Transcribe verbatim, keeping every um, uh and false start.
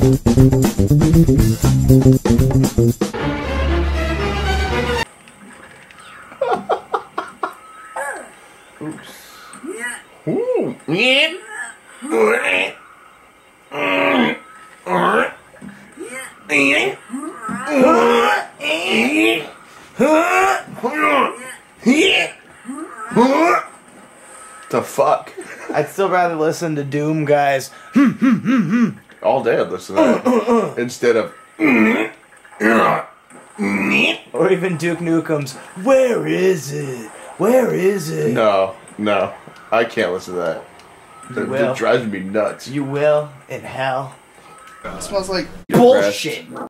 Oops. Ooh. Yeah. The fuck? I'd still rather listen to Doom guys. All day I'd listen to that. Instead of Or even Duke Nukem's Where Is It? Where is it? No, no. I can't listen to that. You It, will. it drives me nuts. You will in hell. It smells like Bullshit.